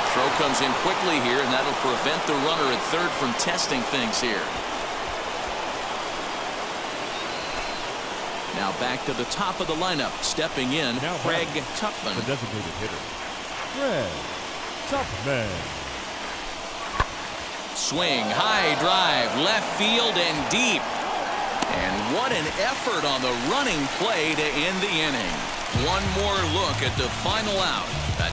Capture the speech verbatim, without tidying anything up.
Throw comes in quickly here, and that'll prevent the runner at third from testing things here. Now back to the top of the lineup. Stepping in, now Craig Tupman. The designated hitter, Craig Tupman. Swing, high drive, left field and deep. And what an effort on the running play to end the inning. One more look at the final out.